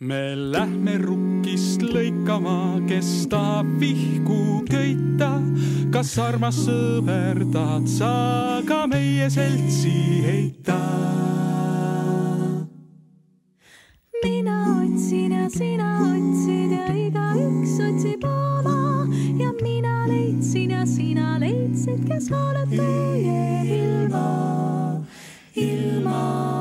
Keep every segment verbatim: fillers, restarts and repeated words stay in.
Me lähme rukkist lõikama, kes tahab vihku köita. Kas armas sõber tahad sa ka meie seltsi heita? Mina otsin ja sina otsid ja iga üks otsib oma. Ja mina leidsin ja sina leidsid, kes hooletu jääb ilma. Ilma.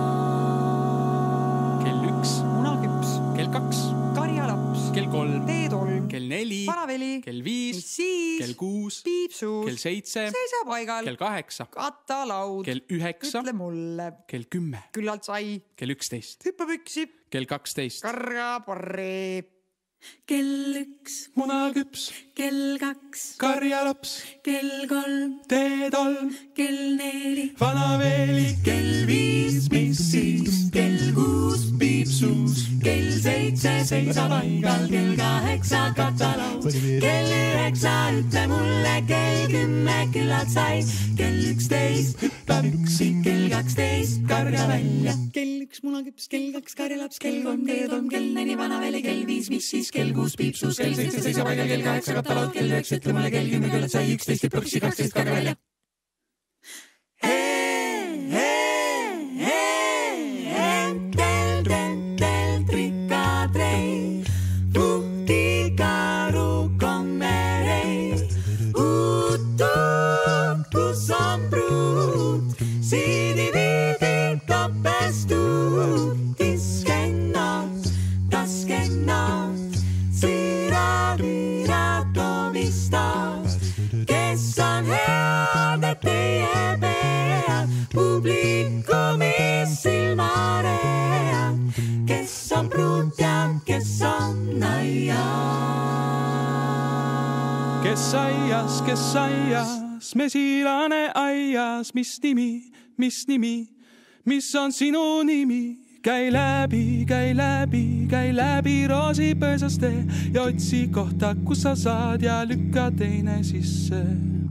Kell üks, munaküps, kell kaks, karjalaps, kell kolm, teetolm, kell neli, vanaveli, kell viis, siis, kell kuus, piipsuus, kell seitse, seisa paigal, kell kaheksa, kattalaud, kell üheksa, ütle mulle, kell kümme, küllalt sai, kell üksteist, hüppapüksi, kell kaksteist, karjaporri, kell üks, munaküps, kell kaks, karjalaps, kell kolm, teetolm, kell neli, vanaveeli, kell viis, mis siis, kell kuus, piipsuus, kell seitse, seisa paigal, kell kaheksa, kattalaud, kell üheksa, ütle mulle, kell kümme, küllalt sai, kell üksteist, hüppab üksi, kell kaksteist, karja välja, kell üks munaküps, kell kaks karjalaps, kell kolm teetolm, kell neli, vanaveli, kell viis, mis siis, kell kuus, piipsuus, kell seitse, seisa paigal, kell kaheksa, kattalaud, kell üheksa, ütle mulle, kell kümme, küllalt sai, üksteist, hüppab üksi, kaksteist, karja välja. Kes aias, kes aias, mesilane aias, mis nimi, mis nimi, mis on sinu nimi? Käi läbi, käi läbi, käi läbi roosipõõsaste ja otsi kohta, kus sa saad ja lükka teine sisse.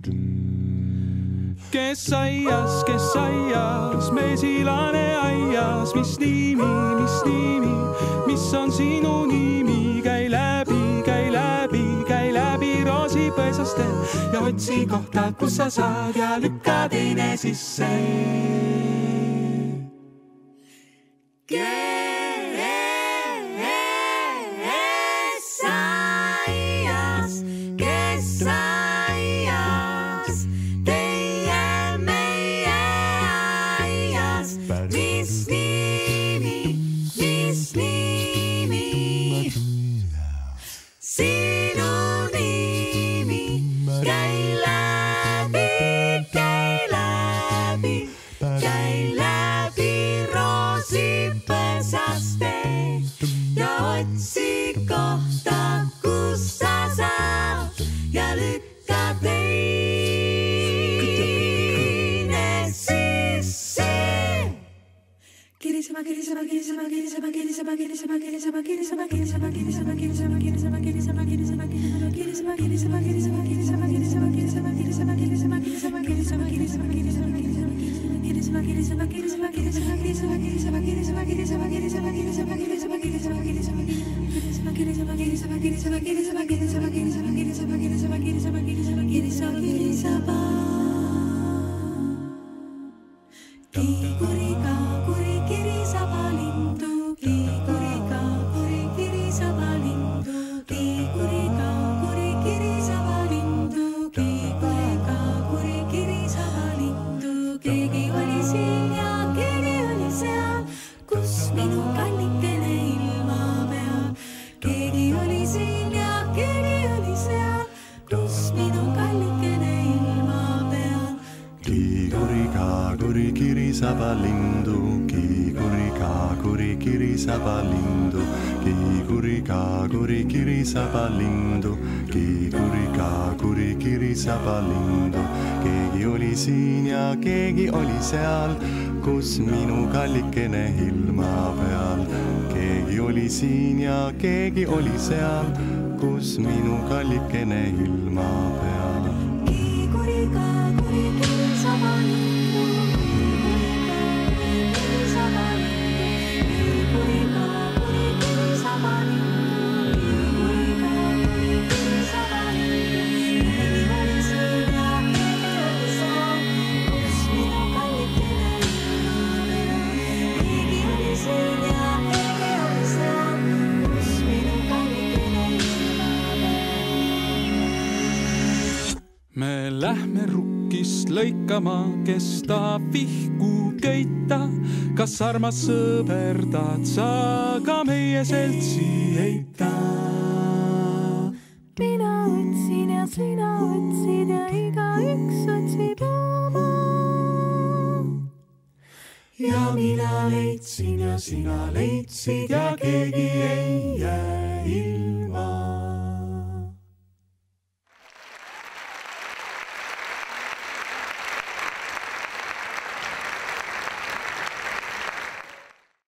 Kes aias, kes aias, mesilane aias, mis nimi, mis nimi, mis on sinu nimi? Käi läbi, käi läbi, käi läbi roosipõõsaste ja otsi kohta, kus sa saad ja lükka teine sisse. Sabalindu, kiikuri kaakuri kiri sabalindu. Keegi oli siin ja keegi oli seal, kus minu kallikene ilma peal. Keegi oli siin ja keegi oli seal, kus minu kallikene ilma peal. Kiikuri kaakuri kiri sabalindu. Kiikuri kaakuri kiri sabalindu. me lähme rukkist lõikama, kes tahab vihku köita. Kas armas sõber tahad sa ka meie seltsi heita? Mina otsin ja sina otsid ja igaüks otsib oma. Ja mina leidsin ja sina leidsid ja keegi ei jää ilma.